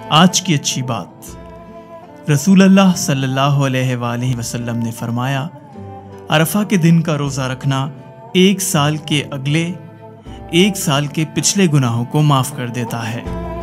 आज की अच्छी बात, रसूल अल्लाह सल्लल्लाहु अलैहि वसल्लम ने फरमाया, अरफा के दिन का रोज़ा रखना एक साल के पिछले गुनाहों को माफ़ कर देता है।